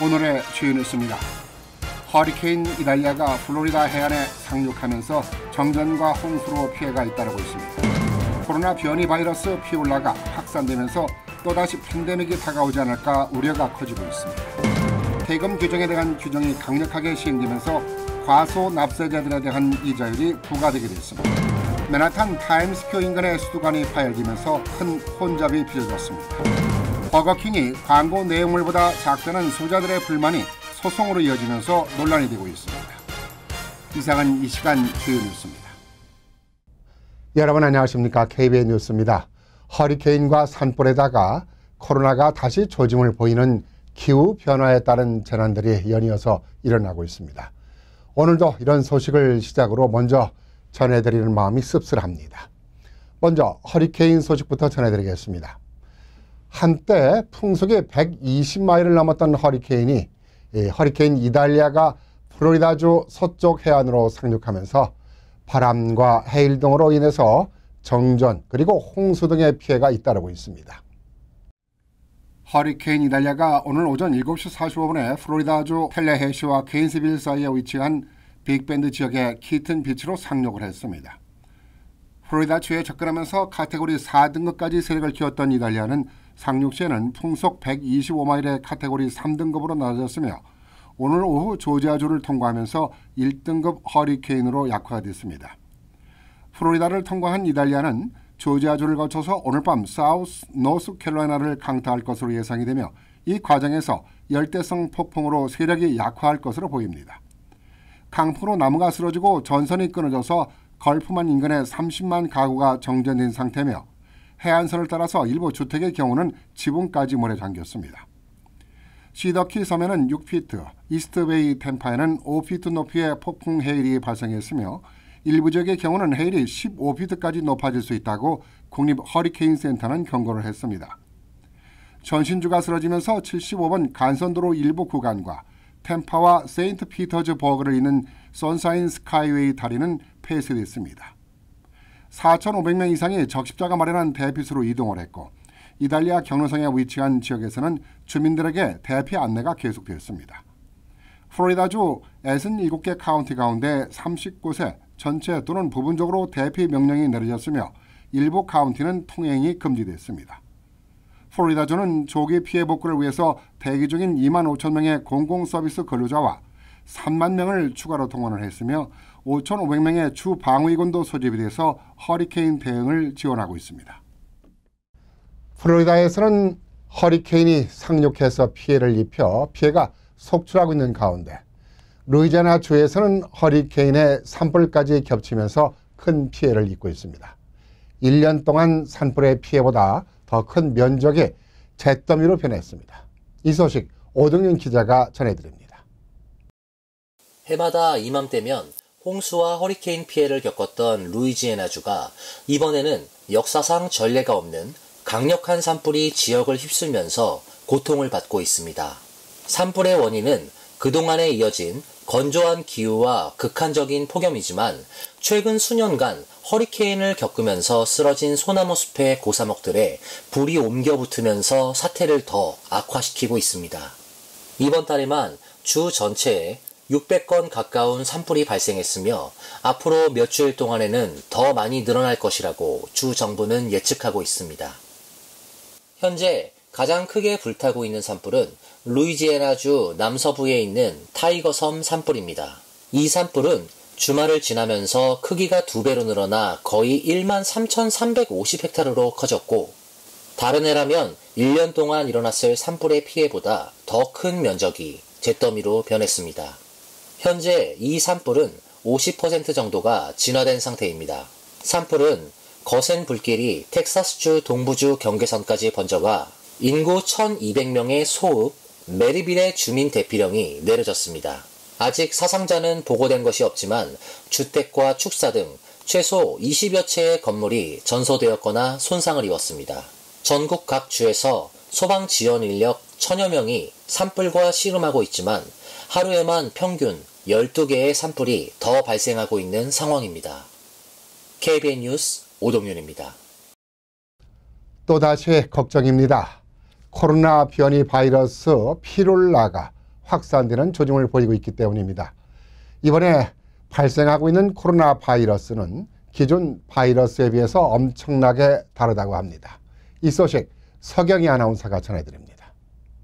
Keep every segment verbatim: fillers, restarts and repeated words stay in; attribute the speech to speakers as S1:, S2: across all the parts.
S1: 오늘의 주요 뉴스입니다. 허리케인 이달리아가 플로리다 해안에 상륙하면서 정전과 홍수로 피해가 잇따르고 있습니다. 코로나 변이 바이러스 피올라가 확산되면서 또다시 팬데믹이 다가오지 않을까 우려가 커지고 있습니다. 세금 규정에 대한 규정이 강력하게 시행되면서 과소납세자들에 대한 이자율이 부과되게 됐습니다. 맨하탄 타임스퀘어 인근의 수도관이 파열되면서 큰 혼잡이 빚어졌습니다. 버거킹이 광고 내용물보다 작다는 소비자들의 불만이 소송으로 이어지면서 논란이 되고 있습니다. 이상은 이 시간 주요 뉴스입니다.
S2: 여러분 안녕하십니까? 케이비엔 뉴스입니다. 허리케인과 산불에다가 코로나가 다시 조짐을 보이는 기후변화에 따른 재난들이 연이어서 일어나고 있습니다. 오늘도 이런 소식을 시작으로 먼저 전해드리는 마음이 씁쓸합니다. 먼저 허리케인 소식부터 전해드리겠습니다. 한때 풍속이 백이십 마일을 넘었던 허리케인이 허리케인 이달리아가 플로리다주 서쪽 해안으로 상륙하면서 바람과 해일 등으로 인해서 정전 그리고 홍수 등의 피해가 잇따르고 있습니다.
S1: 허리케인 이달리아가 오늘 오전 일곱 시 사십오 분에 플로리다주 텔레헤시와 케인스빌 사이에 위치한 빅밴드 지역의 키튼 비치로 상륙을 했습니다. 플로리다주에 접근하면서 카테고리 사 등급까지 세력을 키웠던 이달리아는 상륙 시에는 풍속 백이십오 마일의 카테고리 삼 등급으로 낮아졌으며 오늘 오후 조지아주를 통과하면서 일 등급 허리케인으로 약화됐습니다. 플로리다를 통과한 이달리아는 조지아주를 거쳐서 오늘 밤 사우스 노스캐롤라이나를 강타할 것으로 예상이 되며 이 과정에서 열대성 폭풍으로 세력이 약화할 것으로 보입니다. 강풍으로 나무가 쓰러지고 전선이 끊어져서 걸프만 인근에 삼십만 가구가 정전된 상태며 해안선을 따라서 일부 주택의 경우는 지붕까지 물에 잠겼습니다. 시더키 섬에는 육 피트, 이스트베이 템파에는 오 피트 높이의 폭풍 해일이 발생했으며 일부 지역의 경우는 해일이 십오 피트까지 높아질 수 있다고 국립 허리케인 센터는 경고를 했습니다. 전신주가 쓰러지면서 칠십오 번 간선도로 일부 구간과 템파와 세인트 피터즈버그를 잇는 선샤인 스카이웨이 다리는 폐쇄됐습니다. 사천오백 명 이상의 적십자가 마련한 대피소로 이동을 했고 이달리아 경로성에 위치한 지역에서는 주민들에게 대피 안내가 계속되었습니다. 플로리다주 육십칠 개 카운티 가운데 삼십 곳에 전체 또는 부분적으로 대피 명령이 내려졌으며 일부 카운티는 통행이 금지됐습니다. 플로리다주는 조기 피해 복구를 위해서 대기 중인 이만 오천 명의 공공서비스 근로자와 삼만 명을 추가로 동원을 했으며 오천오백 명의 주 방위군도 소집이 돼서 허리케인 대응을 지원하고 있습니다.
S2: 플로리다에서는 허리케인이 상륙해서 피해를 입혀 피해가 속출하고 있는 가운데 루이지애나 주에서는 허리케인의 산불까지 겹치면서 큰 피해를 입고 있습니다. 일 년 동안 산불의 피해보다 더 큰 면적이 잿더미로 변했습니다. 이 소식 오동윤 기자가 전해드립니다.
S3: 해마다 이맘때면 홍수와 허리케인 피해를 겪었던 루이지애나주가 이번에는 역사상 전례가 없는 강력한 산불이 지역을 휩쓸면서 고통을 받고 있습니다. 산불의 원인은 그동안에 이어진 건조한 기후와 극한적인 폭염이지만 최근 수년간 허리케인을 겪으면서 쓰러진 소나무 숲의 고사목들에 불이 옮겨 붙으면서 사태를 더 악화시키고 있습니다. 이번 달에만 주 전체에 육백 건 가까운 산불이 발생했으며 앞으로 몇 주일 동안에는 더 많이 늘어날 것이라고 주 정부는 예측하고 있습니다. 현재 가장 크게 불타고 있는 산불은 루이지애나주 남서부에 있는 타이거섬 산불입니다. 이 산불은 주말을 지나면서 크기가 두 배로 늘어나 거의 일만 삼천삼백오십 헥타르로 커졌고 다른 해라면 일 년 동안 일어났을 산불의 피해보다 더 큰 면적이 잿더미로 변했습니다. 현재 이 산불은 오십 퍼센트 정도가 진화된 상태입니다. 산불은 거센 불길이 텍사스주 동부주 경계선까지 번져가 인구 천이백 명의 소읍 메리빌의 주민 대피령이 내려졌습니다. 아직 사상자는 보고된 것이 없지만 주택과 축사 등 최소 이십여 채의 건물이 전소되었거나 손상을 입었습니다. 전국 각 주에서 소방 지원 인력 천여 명이 산불과 씨름하고 있지만 하루에만 평균 열두 개의 산불이 더 발생하고 있는 상황입니다. 케이비엔 뉴스 오동윤입니다.
S2: 또다시 걱정입니다. 코로나 변이 바이러스 피올라가 확산되는 조짐을 보이고 있기 때문입니다. 이번에 발생하고 있는 코로나 바이러스는 기존 바이러스에 비해서 엄청나게 다르다고 합니다. 이 소식 서경희 아나운서가 전해드립니다.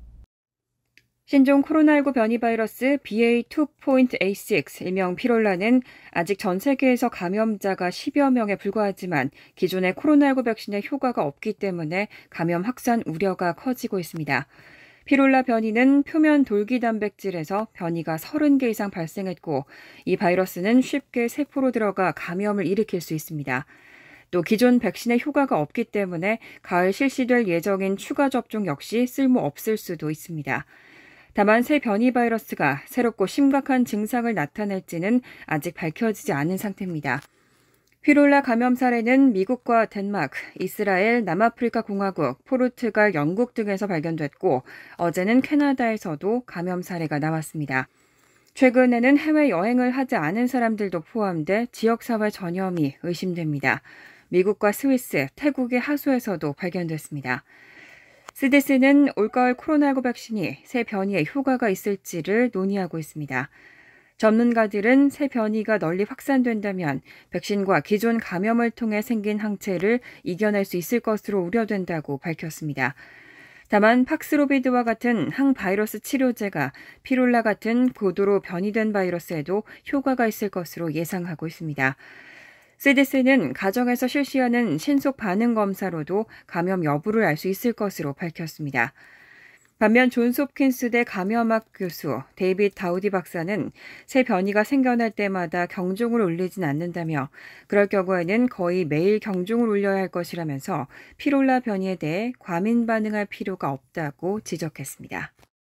S4: 신종 코로나십구 변이 바이러스 비에이 투 포인트 에이 식스 일명 피롤라는 아직 전 세계에서 감염자가 십여 명에 불과하지만 기존의 코로나십구 백신의 효과가 없기 때문에 감염 확산 우려가 커지고 있습니다. 피롤라 변이는 표면 돌기 단백질에서 변이가 서른 개 이상 발생했고 이 바이러스는 쉽게 세포로 들어가 감염을 일으킬 수 있습니다. 또 기존 백신의 효과가 없기 때문에 가을 실시될 예정인 추가 접종 역시 쓸모없을 수도 있습니다. 다만 새 변이 바이러스가 새롭고 심각한 증상을 나타낼지는 아직 밝혀지지 않은 상태입니다. 피롤라 감염 사례는 미국과 덴마크, 이스라엘, 남아프리카 공화국, 포르투갈, 영국 등에서 발견됐고 어제는 캐나다에서도 감염 사례가 나왔습니다. 최근에는 해외여행을 하지 않은 사람들도 포함돼 지역사회 전염이 의심됩니다. 미국과 스위스, 태국의 하수에서도 발견됐습니다. 씨디씨는 올가을 코로나십구 백신이 새 변이에 효과가 있을지를 논의하고 있습니다. 전문가들은 새 변이가 널리 확산된다면 백신과 기존 감염을 통해 생긴 항체를 이겨낼 수 있을 것으로 우려된다고 밝혔습니다. 다만 팍스로비드와 같은 항바이러스 치료제가 피롤라 같은 고도로 변이된 바이러스에도 효과가 있을 것으로 예상하고 있습니다. 씨디씨는 가정에서 실시하는 신속 반응 검사로도 감염 여부를 알 수 있을 것으로 밝혔습니다. 반면 존스홉킨스대 감염학 교수 데이빗 다우디 박사는 새 변이가 생겨날 때마다 경종을 울리진 않는다며 그럴 경우에는 거의 매일 경종을 울려야 할 것이라면서 피롤라 변이에 대해 과민 반응할 필요가 없다고 지적했습니다.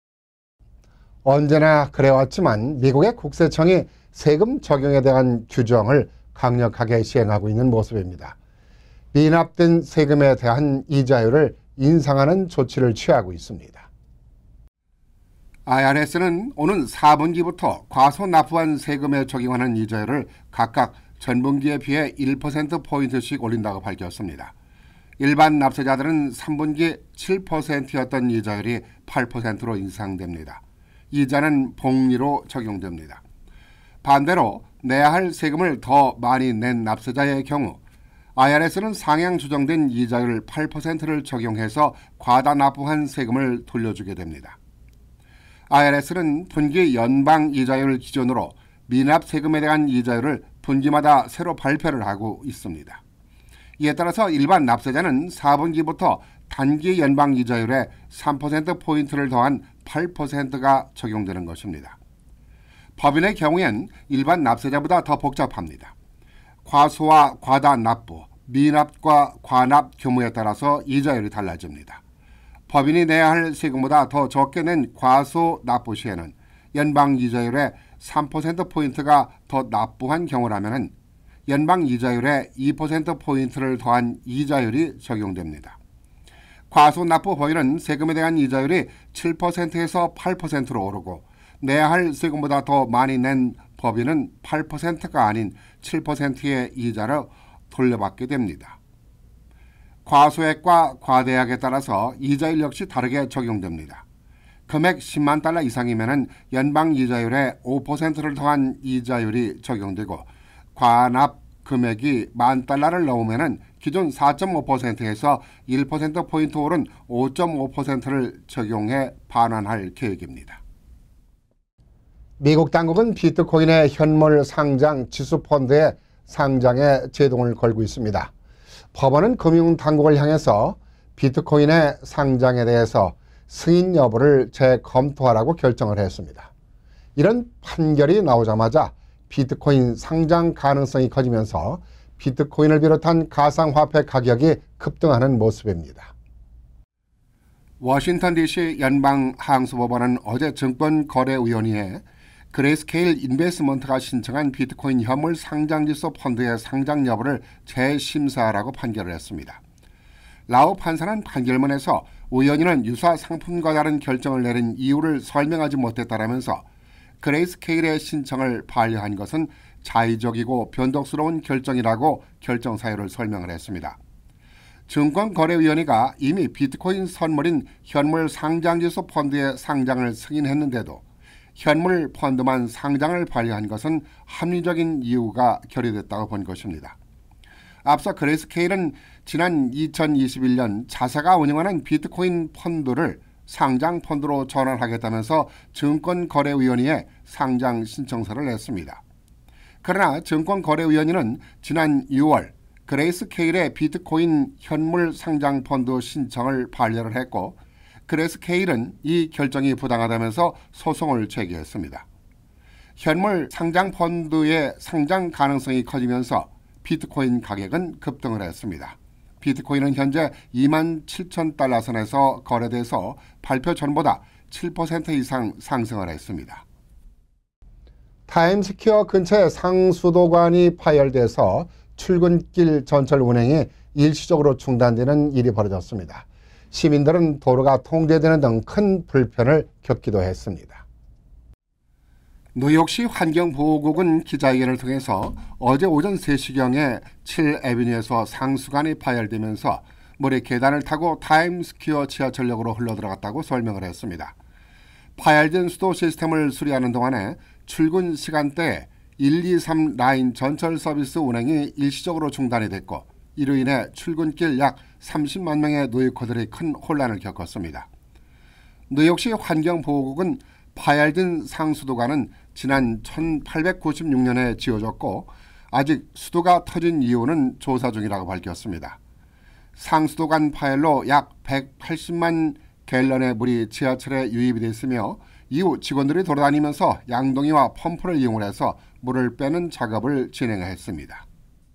S2: 언제나 그래왔지만 미국의 국세청이 세금 적용에 대한 규정을 강력하게 시행하고 있는 모습입니다. 미납된 세금에 대한 이자율을 인상하는 조치를 취하고 있습니다.
S1: 아이알에스는 오는 사 분기부터 과소 납부한 세금에 적용하는 이자율을 각각 전분기에 비해 일 퍼센트포인트씩 올린다고 밝혔습니다. 일반 납세자들은 삼 분기 칠 퍼센트였던 이자율이 팔 퍼센트로 인상됩니다. 이자는 복리로 적용됩니다. 반대로 내야 할 세금을 더 많이 낸 납세자의 경우 아이알에스는 상향 조정된 이자율 팔 퍼센트를 적용해서 과다 납부한 세금을 돌려주게 됩니다. 아이알에스는 분기 연방 이자율 기준으로 미납 세금에 대한 이자율을 분기마다 새로 발표를 하고 있습니다. 이에 따라서 일반 납세자는 사 분기부터 단기 연방 이자율에 삼 퍼센트포인트를 더한 팔 퍼센트가 적용되는 것입니다. 법인의 경우엔 일반 납세자보다 더 복잡합니다. 과소와 과다 납부, 미납과 과납 규모에 따라서 이자율이 달라집니다. 법인이 내야 할 세금보다 더 적게 낸 과소 납부 시에는 연방 이자율의 삼 퍼센트포인트가 더 납부한 경우라면 연방 이자율에 이 퍼센트포인트를 더한 이자율이 적용됩니다. 과소 납부 법인은 세금에 대한 이자율이 칠 퍼센트에서 팔 퍼센트로 오르고 내야 할 세금보다 더 많이 낸 법인은 팔 퍼센트가 아닌 칠 퍼센트의 이자를 돌려받게 됩니다. 과소액과 과대액에 따라서 이자율 역시 다르게 적용됩니다. 금액 십만 달러 이상이면 연방 이자율에 오 퍼센트를 더한 이자율이 적용되고 과납 금액이 만 달러를 넘으면 기존 사 점 오 퍼센트에서 일 퍼센트포인트 오른 오 점 오 퍼센트를 적용해 반환할 계획입니다.
S2: 미국 당국은 비트코인의 현물 상장 지수펀드의 상장에 제동을 걸고 있습니다. 법원은 금융당국을 향해서 비트코인의 상장에 대해서 승인 여부를 재검토하라고 결정을 했습니다. 이런 판결이 나오자마자 비트코인 상장 가능성이 커지면서 비트코인을 비롯한 가상화폐 가격이 급등하는 모습입니다.
S1: 워싱턴 디씨 연방항소법원은 어제 증권거래위원회에 그레이스케일 인베스먼트가 신청한 비트코인 현물 상장지수 펀드의 상장 여부를 재심사하라고 판결을 했습니다. 라오 판사는 판결문에서 위원회는 유사 상품과 다른 결정을 내린 이유를 설명하지 못했다라면서 그레이스케일의 신청을 반려한 것은 자의적이고 변덕스러운 결정이라고 결정 사유를 설명을 했습니다. 증권거래위원회가 이미 비트코인 선물인 현물 상장지수 펀드의 상장을 승인했는데도 현물 펀드만 상장을 반려한 것은 합리적인 이유가 결여됐다고 본 것입니다. 앞서 그레이스케일은 지난 이천이십일 년 자사가 운영하는 비트코인 펀드를 상장 펀드로 전환하겠다면서 증권거래위원회에 상장 신청서를 냈습니다. 그러나 증권거래위원회는 지난 유월 그레이스케일의 비트코인 현물 상장 펀드 신청을 반려를 했고 그레이스케일은 이 결정이 부당하다면서 소송을 제기했습니다. 현물 상장 펀드의 상장 가능성이 커지면서 비트코인 가격은 급등을 했습니다. 비트코인은 현재 이만 칠천 달러 선에서 거래돼서 발표 전보다 칠 퍼센트 이상 상승을 했습니다.
S2: 타임스퀘어 근처에 상수도관이 파열돼서 출근길 전철 운행이 일시적으로 중단되는 일이 벌어졌습니다. 시민들은 도로가 통제되는 등 큰 불편을 겪기도 했습니다.
S1: 뉴욕시 환경보호국은 기자회견을 통해서 어제 오전 세 시경에 칠 애비뉴에서 상수관이 파열되면서 물이 계단을 타고 타임스퀘어 지하철역으로 흘러들어갔다고 설명을 했습니다. 파열된 수도 시스템을 수리하는 동안에 출근 시간대에 일, 이, 삼 라인 전철 서비스 운행이 일시적으로 중단이 됐고 이로 인해 출근길 약 삼십만 명의 노유커들이 큰 혼란을 겪었습니다. 뉴욕시 환경보호국은 파열된 상수도관은 지난 천팔백구십육 년에 지어졌고 아직 수도가 터진 이유는 조사 중이라고 밝혔습니다. 상수도관 파열로 약 백팔십만 갤런의 물이 지하철에 유입이 됐으며 이후 직원들이 돌아다니면서 양동이와 펌프를 이용해서 물을 빼는 작업을 진행했습니다.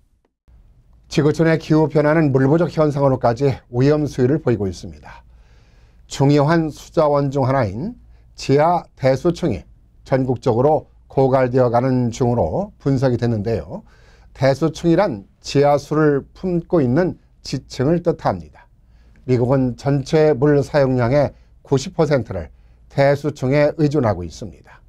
S2: 지구촌의 기후변화는 물 부족 현상으로까지 위험 수위를 보이고 있습니다. 중요한 수자원 중 하나인 지하 대수층이 전국적으로 고갈되어 가는 중으로 분석이 됐는데요. 대수층이란 지하수를 품고 있는 지층을 뜻합니다. 미국은 전체 물 사용량의 구십 퍼센트를 대수층에 의존하고 있습니다.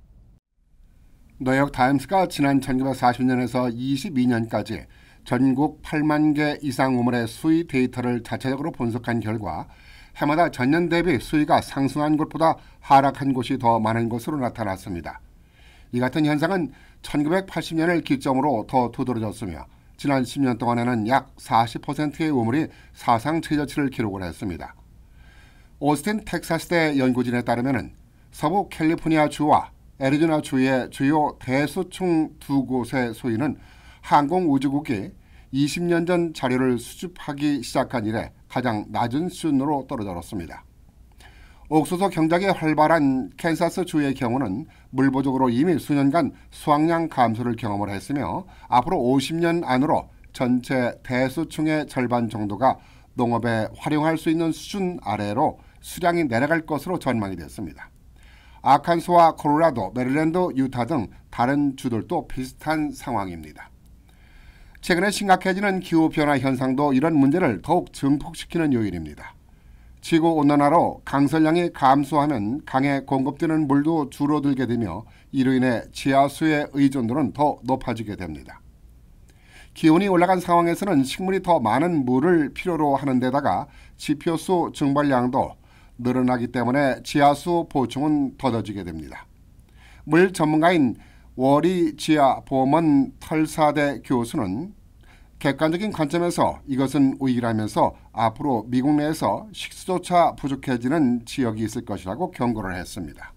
S1: 뉴욕 타임스가 지난 천구백사십 년에서 이십이 년까지 전국 팔만 개 이상 우물의 수위 데이터를 자체적으로 분석한 결과 해마다 전년 대비 수위가 상승한 곳보다 하락한 곳이 더 많은 것으로 나타났습니다. 이 같은 현상은 천구백팔십 년을 기점으로 더 두드러졌으며 지난 십 년 동안에는 약 사십 퍼센트의 우물이 사상 최저치를 기록을 했습니다. 오스틴 텍사스대 연구진에 따르면 서부 캘리포니아 주와 애리조나 주의 주요 대수층 두 곳의 수위는 항공우주국이 이십 년 전 자료를 수집하기 시작한 이래 가장 낮은 수준으로 떨어졌습니다. 옥수수 경작이 활발한 캔사스 주의 경우는 물 부족으로 이미 수년간 수확량 감소를 경험을 했으며 앞으로 오십 년 안으로 전체 대수층의 절반 정도가 농업에 활용할 수 있는 수준 아래로 수량이 내려갈 것으로 전망이 됐습니다. 아칸소와 콜로라도, 메릴랜드, 유타 등 다른 주들도 비슷한 상황입니다. 최근에 심각해지는 기후변화 현상도 이런 문제를 더욱 증폭시키는 요인입니다. 지구온난화로 강설량이 감소하면 강에 공급되는 물도 줄어들게 되며 이로 인해 지하수의 의존도는 더 높아지게 됩니다. 기온이 올라간 상황에서는 식물이 더 많은 물을 필요로 하는 데다가 지표수 증발량도 늘어나기 때문에 지하수 보충은 더뎌지게 됩니다. 물 전문가인 워리 지하 보먼 털사대 교수는 객관적인 관점에서 이것은 우익이라면서 앞으로 미국 내에서 식수조차 부족해지는 지역이 있을 것이라고 경고를 했습니다.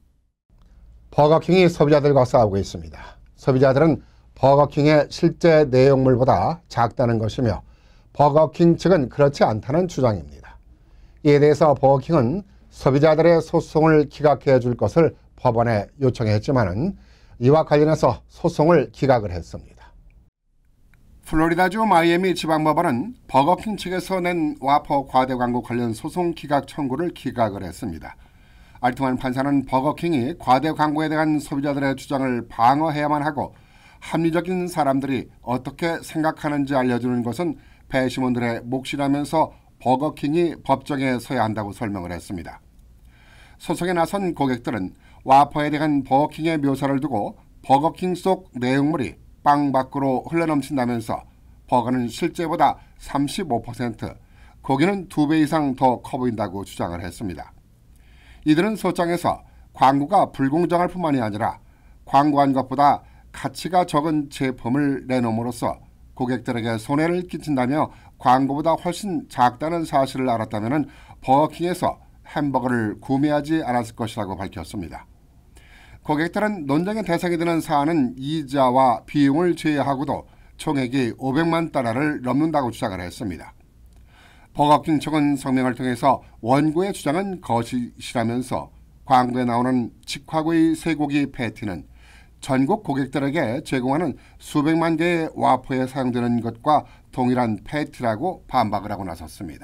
S2: 버거킹이 소비자들과 싸우고 있습니다. 소비자들은 버거킹의 실제 내용물보다 작다는 것이며 버거킹 측은 그렇지 않다는 주장입니다. 이에 대해서 버거킹은 소비자들의 소송을 기각해 줄 것을 법원에 요청했지만은 이와 관련해서 소송을 기각을 했습니다.
S1: 플로리다주 마이애미 지방법원은 버거킹 측에서 낸 와퍼 과대 광고 관련 소송 기각 청구를 기각을 했습니다. 알통한 판사는 버거킹이 과대 광고에 대한 소비자들의 주장을 방어해야만 하고 합리적인 사람들이 어떻게 생각하는지 알려주는 것은 배심원들의 몫이라면서 버거킹이 법정에 서야 한다고 설명을 했습니다. 소송에 나선 고객들은 와퍼에 대한 버거킹의 묘사를 두고 버거킹 속 내용물이 빵 밖으로 흘러넘친다면서 버거는 실제보다 삼십오 퍼센트, 고기는 두 배 이상 더 커 보인다고 주장을 했습니다. 이들은 소장에서 광고가 불공정할 뿐만이 아니라 광고한 것보다 가치가 적은 제품을 내놓음으로써 고객들에게 손해를 끼친다며 광고보다 훨씬 작다는 사실을 알았다면 버거킹에서 햄버거를 구매하지 않았을 것이라고 밝혔습니다. 고객들은 논쟁의 대상이 되는 사안은 이자와 비용을 제외하고도 총액이 오백만 달러를 넘는다고 주장을 했습니다. 버거킹 측은 성명을 통해서 원고의 주장은 거짓이라면서 광고에 나오는 직화구이 쇠고기 패티는 전국 고객들에게 제공하는 수백만 개의 와퍼에 사용되는 것과 동일한 패티라고 반박을 하고 나섰습니다.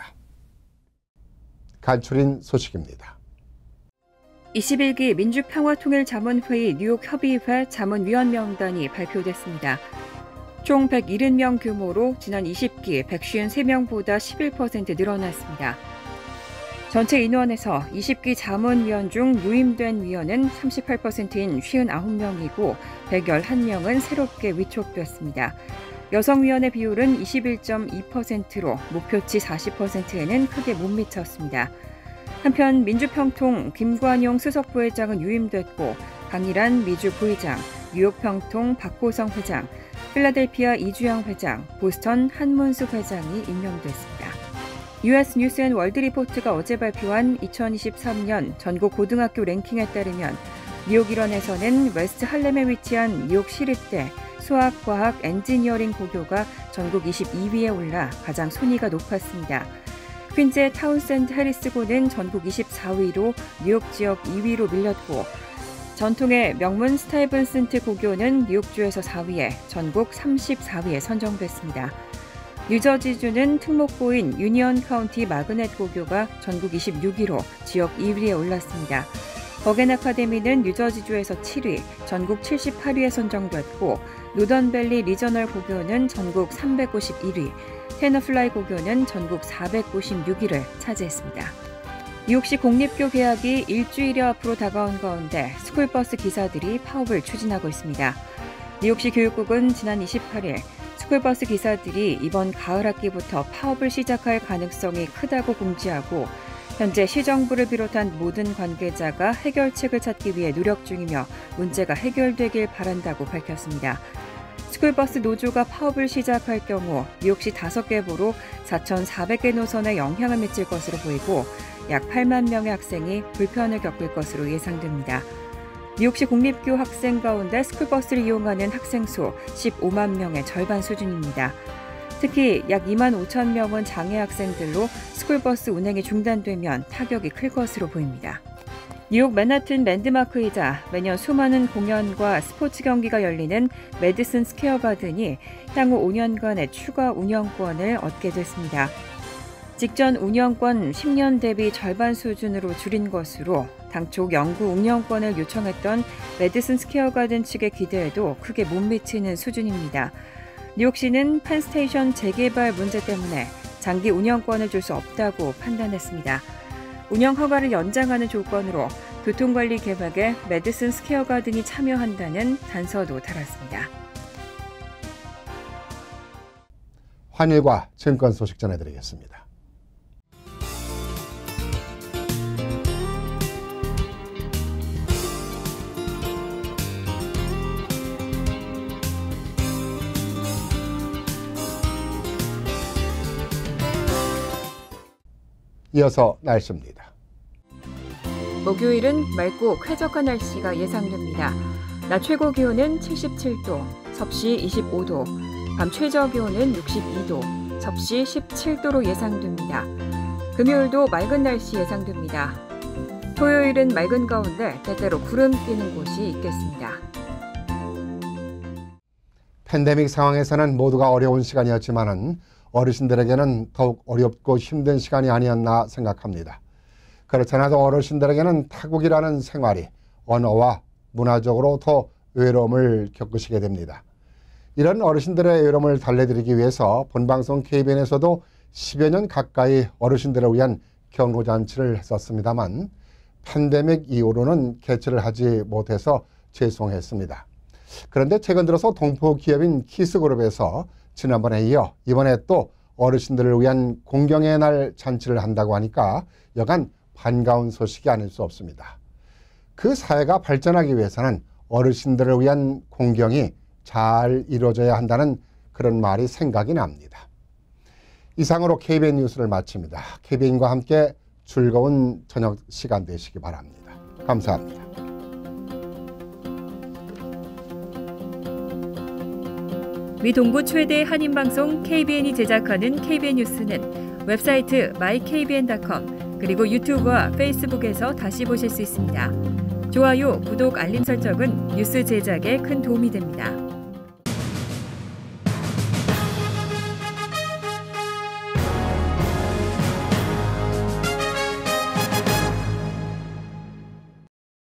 S2: 간추린 소식입니다.
S4: 이십일 기 민주평화통일자문회의 뉴욕협의회 자문위원 명단이 발표됐습니다. 총 백칠십 명 규모로 지난 이십 기 백오십삼 명보다 십일 퍼센트 늘어났습니다. 전체 인원에서 이십 기 자문위원 중 유임된 위원은 삼십팔 퍼센트인 오십구 명이고 백십일 명은 새롭게 위촉됐습니다. 여성위원의 비율은 이십일 점 이 퍼센트로 목표치 사십 퍼센트에는 크게 못 미쳤습니다. 한편 민주평통 김관용 수석부회장은 유임됐고 강일한 미주 부의장, 뉴욕평통 박보성 회장, 필라델피아 이주영 회장, 보스턴 한문수 회장이 임명됐습니다. 유에스 뉴스 앤 월드 리포트가 어제 발표한 이천이십삼 년 전국 고등학교 랭킹에 따르면 뉴욕 일원에서는 웨스트 할렘에 위치한 뉴욕 시립대 수학, 과학, 엔지니어링 고교가 전국 이십이 위에 올라 가장 순위가 높았습니다. 퀸즈의 타운샌드 해리스고는 전국 이십사 위로 뉴욕 지역 이 위로 밀렸고 전통의 명문 스타이븐슨트 고교는 뉴욕주에서 사 위에 전국 삼십사 위에 선정됐습니다. 뉴저지주는 특목고인 유니언 카운티 마그넷 고교가 전국 이십육 위로 지역 이 위에 올랐습니다. 버겐 아카데미는 뉴저지주에서 칠 위, 전국 칠십팔 위에 선정됐고 노던밸리 리저널 고교는 전국 삼백오십일 위, 테너플라이 고교는 전국 사백오십육 위를 차지했습니다. 뉴욕시 공립교 개학이 일주일여 앞으로 다가온 가운데 스쿨버스 기사들이 파업을 추진하고 있습니다. 뉴욕시 교육국은 지난 이십팔 일 스쿨버스 기사들이 이번 가을 학기부터 파업을 시작할 가능성이 크다고 공지하고 현재 시정부를 비롯한 모든 관계자가 해결책을 찾기 위해 노력 중이며 문제가 해결되길 바란다고 밝혔습니다. 스쿨버스 노조가 파업을 시작할 경우 뉴욕시 다섯 개 보로 사천사백 개 노선에 영향을 미칠 것으로 보이고 약 팔만 명의 학생이 불편을 겪을 것으로 예상됩니다. 뉴욕시 공립교 학생 가운데 스쿨버스를 이용하는 학생 수 십오만 명의 절반 수준입니다. 특히 약 이만 오천 명은 장애 학생들로 스쿨버스 운행이 중단되면 타격이 클 것으로 보입니다. 뉴욕 맨하튼 랜드마크이자 매년 수많은 공연과 스포츠 경기가 열리는 메디슨 스퀘어 가든이 향후 오 년간의 추가 운영권을 얻게 됐습니다. 직전 운영권 십 년 대비 절반 수준으로 줄인 것으로 당초 영구 운영권을 요청했던 메디슨 스퀘어 가든 측의 기대에도 크게 못 미치는 수준입니다. 뉴욕시는 펜스테이션 재개발 문제 때문에 장기 운영권을 줄 수 없다고 판단했습니다. 운영 허가를 연장하는 조건으로 교통관리 계획에 메디슨 스퀘어 가든이 참여한다는 단서도 달았습니다.
S2: 환율과 증권 소식 전해드리겠습니다. 이어서 날씨입니다.
S4: 목요일은 맑고 쾌적한 날씨가 예상됩니다. 낮 최고 기온은 칠십칠 도, 섭씨 이십오 도, 밤 최저 기온은 육십이 도, 섭씨 십칠 도로 예상됩니다. 금요일도 맑은 날씨 예상됩니다. 토요일은 맑은 가운데 때때로 구름 끼는 곳이 있겠습니다.
S2: 팬데믹 상황에서는 모두가 어려운 시간이었지만은 어르신들에게는 더욱 어렵고 힘든 시간이 아니었나 생각합니다. 그렇지 않아도 어르신들에게는 타국이라는 생활이 언어와 문화적으로 더 외로움을 겪으시게 됩니다. 이런 어르신들의 외로움을 달래드리기 위해서 본방송 케이비엔에서도 십여 년 가까이 어르신들을 위한 격려잔치를 했었습니다만 팬데믹 이후로는 개최를 하지 못해서 죄송했습니다. 그런데 최근 들어서 동포 기업인 키스그룹에서 지난번에 이어 이번에 또 어르신들을 위한 공경의 날 잔치를 한다고 하니까 여간 반가운 소식이 아닐 수 없습니다. 그 사회가 발전하기 위해서는 어르신들을 위한 공경이 잘 이루어져야 한다는 그런 말이 생각이 납니다. 이상으로 케이비엔 뉴스를 마칩니다. 케이비엔과 함께 즐거운 저녁 시간 되시기 바랍니다. 감사합니다.
S5: 미 동부 최대 한인방송 케이비엔이 제작하는 케이비엔 뉴스는 웹사이트 마이 케이비엔 닷컴 그리고 유튜브와 페이스북에서 다시 보실 수 있습니다. 좋아요, 구독, 알림 설정은 뉴스 제작에 큰 도움이 됩니다.